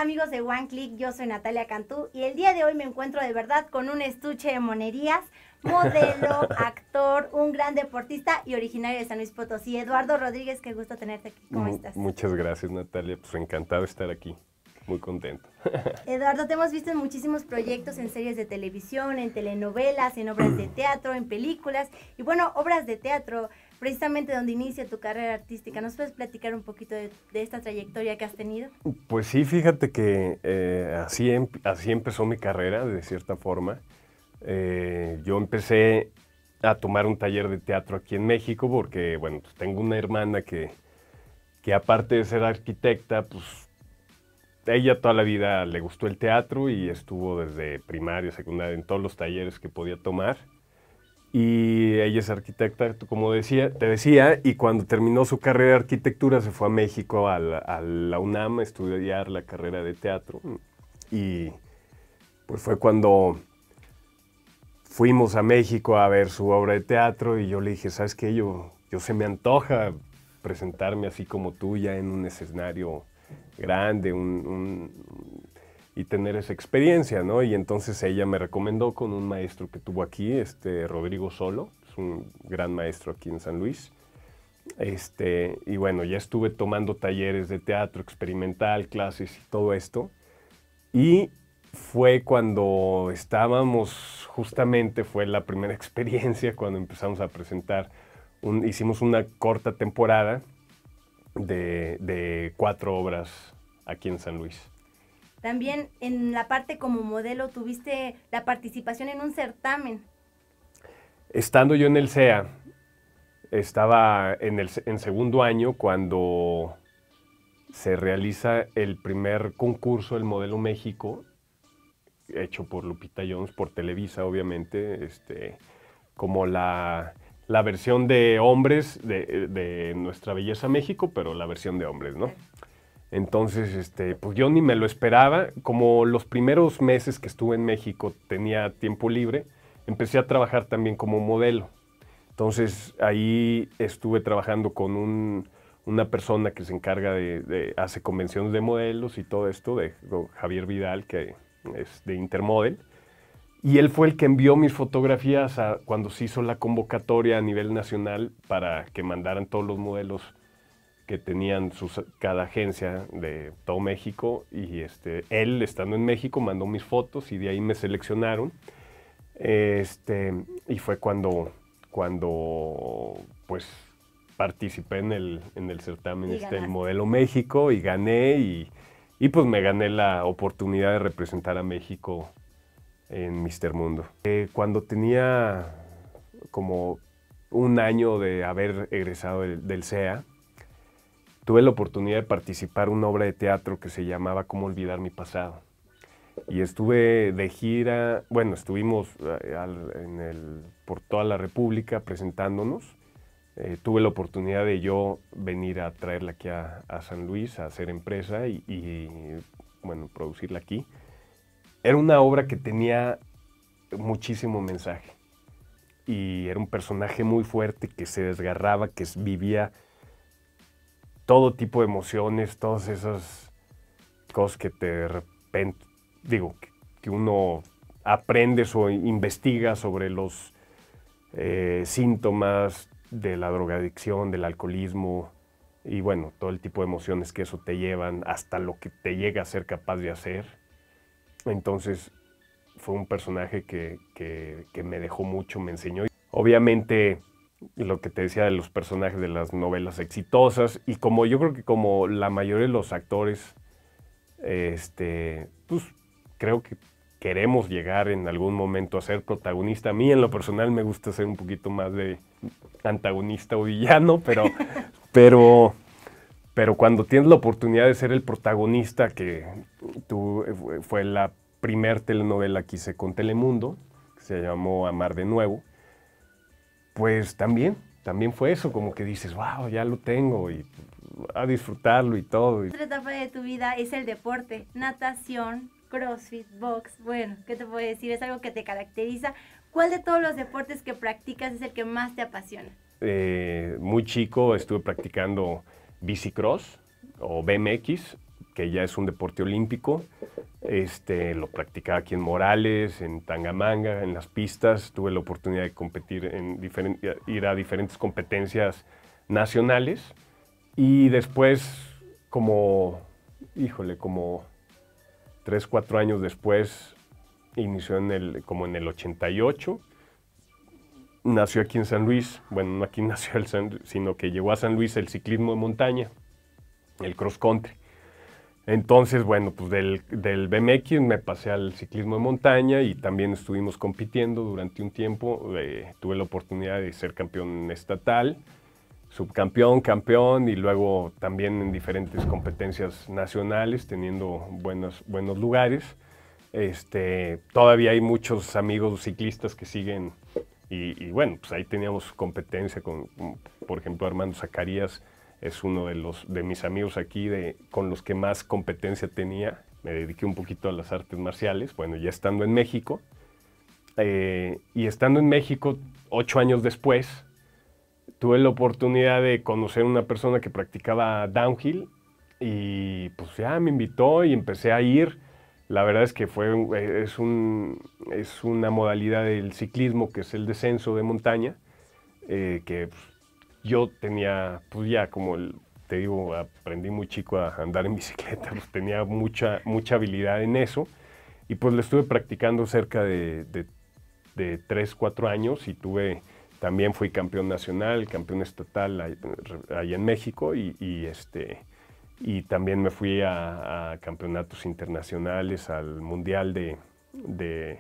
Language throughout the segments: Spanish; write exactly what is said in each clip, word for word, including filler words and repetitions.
amigos de One Click, yo soy Natalia Cantú y el día de hoy me encuentro de verdad con un estuche de monerías, modelo, actor, un gran deportista y originario de San Luis Potosí. Eduardo Rodríguez, qué gusto tenerte aquí, ¿cómo estás? Muchas gracias, Natalia, pues encantado de estar aquí, muy contento. Eduardo, te hemos visto en muchísimos proyectos, en series de televisión, en telenovelas, en obras de teatro, en películas y bueno, obras de teatro, precisamente donde inicia tu carrera artística. ¿Nos puedes platicar un poquito de, de esta trayectoria que has tenido? Pues sí, fíjate que eh, así, em, así empezó mi carrera, de cierta forma. Eh, yo empecé a tomar un taller de teatro aquí en México porque, bueno, pues tengo una hermana que, que aparte de ser arquitecta, pues ella toda la vida le gustó el teatro y estuvo desde primaria, secundaria, en todos los talleres que podía tomar. Y ella es arquitecta, como decía, te decía, y cuando terminó su carrera de arquitectura se fue a México, a la, a la UNAM, a estudiar la carrera de teatro. Y pues fue cuando fuimos a México a ver su obra de teatro y yo le dije, ¿sabes qué? Yo, yo se me antoja presentarme así como tú ya en un escenario grande, un, un, y tener esa experiencia, ¿no? Y entonces ella me recomendó con un maestro que tuvo aquí, este Rodrigo Solo, es un gran maestro aquí en San Luis. Este, y bueno, ya estuve tomando talleres de teatro experimental, clases y todo esto. Y fue cuando estábamos, justamente fue la primera experiencia cuando empezamos a presentar, un, hicimos una corta temporada de, de cuatro obras aquí en San Luis. También en la parte como modelo tuviste la participación en un certamen. Estando yo en el C E A, estaba en, el, en segundo año cuando se realiza el primer concurso del Modelo México, hecho por Lupita Jones, por Televisa obviamente, este, como la, la versión de hombres de, de Nuestra Belleza México, pero la versión de hombres, ¿no? Entonces, este, pues yo ni me lo esperaba. Como los primeros meses que estuve en México tenía tiempo libre, empecé a trabajar también como modelo. Entonces, ahí estuve trabajando con un, una persona que se encarga de, de, hace convenciones de modelos y todo esto, de, de Javier Vidal, que es de Intermodel. Y él fue el que envió mis fotografías a, cuando se hizo la convocatoria a nivel nacional para que mandaran todos los modelos que tenían sus, cada agencia de todo México, y este, él, estando en México, mandó mis fotos y de ahí me seleccionaron. Este, y fue cuando, cuando pues, participé en el, en el certamen este, el Modelo México y gané, y, y pues me gané la oportunidad de representar a México en Mister Mundo. Eh, cuando tenía como un año de haber egresado del, del C E A, tuve la oportunidad de participar en una obra de teatro que se llamaba Cómo olvidar mi pasado. Y estuve de gira, bueno, estuvimos en el, por toda la República presentándonos. Eh, tuve la oportunidad de yo venir a traerla aquí a, a San Luis, a hacer empresa y, y, bueno, producirla aquí. Era una obra que tenía muchísimo mensaje. Y era un personaje muy fuerte que se desgarraba, que vivía todo tipo de emociones, todas esas cosas que te de repente, digo, que, que uno aprende o investiga sobre los eh, síntomas de la drogadicción, del alcoholismo y bueno, todo el tipo de emociones que eso te llevan, hasta lo que te llega a ser capaz de hacer. Entonces fue un personaje que, que, que me dejó mucho, me enseñó. Obviamente, lo que te decía de los personajes de las novelas exitosas, y como yo creo que como la mayoría de los actores, este, pues creo que queremos llegar en algún momento a ser protagonista. A mí en lo personal me gusta ser un poquito más de antagonista o villano, pero, pero, pero cuando tienes la oportunidad de ser el protagonista, que tú, fue la primer telenovela que hice con Telemundo, que se llamó Amar de Nuevo, pues también, también fue eso, como que dices, wow, ya lo tengo y a disfrutarlo y todo. Otra etapa de tu vida es el deporte, natación, crossfit, box, bueno, ¿qué te puedo decir? Es algo que te caracteriza. ¿Cuál de todos los deportes que practicas es el que más te apasiona? Eh, muy chico estuve practicando bicicross o B M X, que ya es un deporte olímpico. Este, lo practicaba aquí en Morales, en Tangamanga, en las pistas. Tuve la oportunidad de competir, en ir a diferentes competencias nacionales. Y después, como, híjole, como tres, cuatro años después, inició en el, como en el ochenta y ocho. Nació aquí en San Luis, bueno, no aquí nació el San, sino que llegó a San Luis el ciclismo de montaña, el cross country. Entonces, bueno, pues del, del B M X me pasé al ciclismo de montaña y también estuvimos compitiendo durante un tiempo. Eh, tuve la oportunidad de ser campeón estatal, subcampeón, campeón y luego también en diferentes competencias nacionales, teniendo buenos, buenos lugares. Este, todavía hay muchos amigos ciclistas que siguen y, y bueno, pues ahí teníamos competencia con, por ejemplo, Armando Zacarías. Es uno de, los, de mis amigos aquí de, con los que más competencia tenía. Me dediqué un poquito a las artes marciales, bueno, ya estando en México. Eh, y estando en México, ocho años después, tuve la oportunidad de conocer a una persona que practicaba downhill y pues ya me invitó y empecé a ir. La verdad es que fue, es, un, es una modalidad del ciclismo que es el descenso de montaña, eh, que pues, yo tenía, pues ya como el, te digo, aprendí muy chico a andar en bicicleta, pues tenía mucha, mucha habilidad en eso y pues lo estuve practicando cerca de, de, de tres, cuatro años y tuve, también fui campeón nacional, campeón estatal allá en México y, y, este, y también me fui a, a campeonatos internacionales, al mundial de, de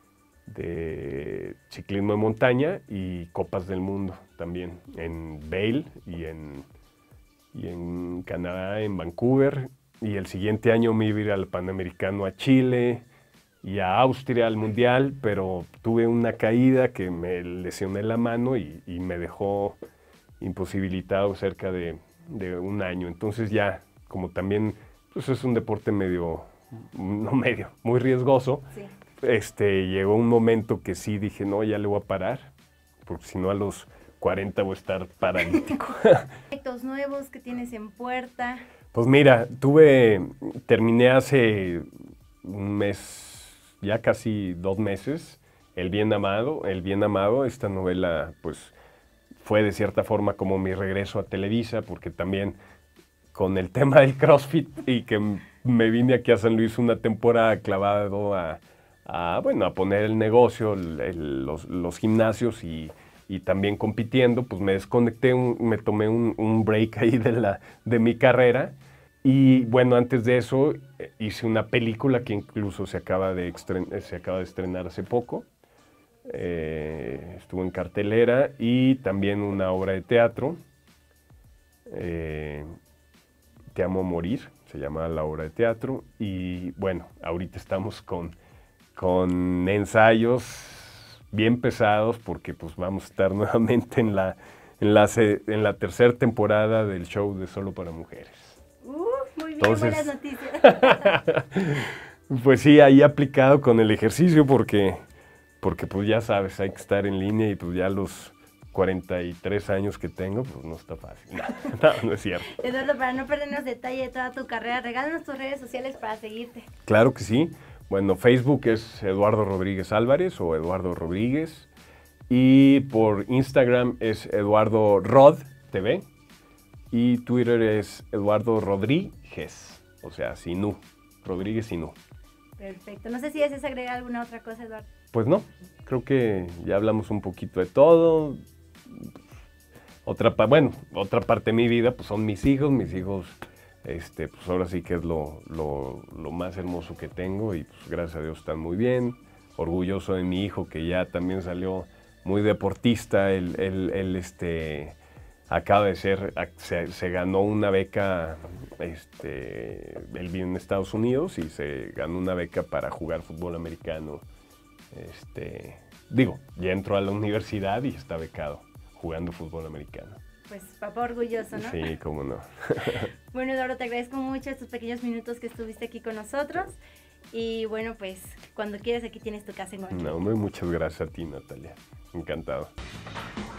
de ciclismo de montaña y copas del mundo también en Vail y en, y en Canadá, en Vancouver. Y el siguiente año me iba a ir al Panamericano a Chile y a Austria al Mundial, pero tuve una caída que me lesioné la mano y, y me dejó imposibilitado cerca de, de un año. Entonces ya, como también, pues es un deporte medio, no medio, muy riesgoso. Sí. Este, llegó un momento que sí dije, no, ya le voy a parar, porque si no a los cuarenta voy a estar paralítico. ¿Proyectos nuevos que tienes en puerta? Pues mira, tuve, terminé hace un mes, ya casi dos meses, El Bien Amado. El Bien Amado, esta novela, pues, fue de cierta forma como mi regreso a Televisa, porque también con el tema del CrossFit y que me vine aquí a San Luis una temporada clavado a... A, bueno, a poner el negocio, el, el, los, los gimnasios y, y también compitiendo, pues me desconecté, un, me tomé un, un break ahí de, la, de mi carrera y bueno, antes de eso hice una película que incluso se acaba de, se acaba de estrenar hace poco, eh, estuvo en cartelera y también una obra de teatro, eh, Te amo morir, se llama la obra de teatro y bueno, ahorita estamos con... con ensayos bien pesados porque pues vamos a estar nuevamente en la, en la, en la tercera temporada del show de Solo para Mujeres. Uh, muy bien, entonces, buenas noticias. Pues sí, ahí aplicado con el ejercicio porque, porque pues ya sabes, hay que estar en línea y pues ya los cuarenta y tres años que tengo, pues no está fácil. No, no, no es cierto. Eduardo, para no perdernos detalle de toda tu carrera, regálanos tus redes sociales para seguirte. Claro que sí. Bueno, Facebook es Eduardo Rodríguez Álvarez o Eduardo Rodríguez y por Instagram es Eduardo Rod T V y Twitter es Eduardo Rodríguez, o sea, sin U, Rodríguez sin U. Perfecto. No sé si deseas agregar alguna otra cosa, Eduardo. Pues no, creo que ya hablamos un poquito de todo. Otra, bueno, otra parte de mi vida pues son mis hijos, mis hijos... Este, pues ahora sí que es lo, lo, lo más hermoso que tengo y pues gracias a Dios están muy bien. Orgulloso de mi hijo que ya también salió muy deportista. Él, él, él este, acaba de ser, se, se ganó una beca, este, él vive en Estados Unidos y se ganó una beca para jugar fútbol americano. Este, digo, ya entró a la universidad y está becado jugando fútbol americano. Pues papá orgulloso, ¿no? Sí, cómo no. Bueno, Eduardo, te agradezco mucho estos pequeños minutos que estuviste aquí con nosotros. Y bueno, pues cuando quieras aquí tienes tu casa en Guadalajara. No, hombre, muchas gracias a ti, Natalia. Encantado.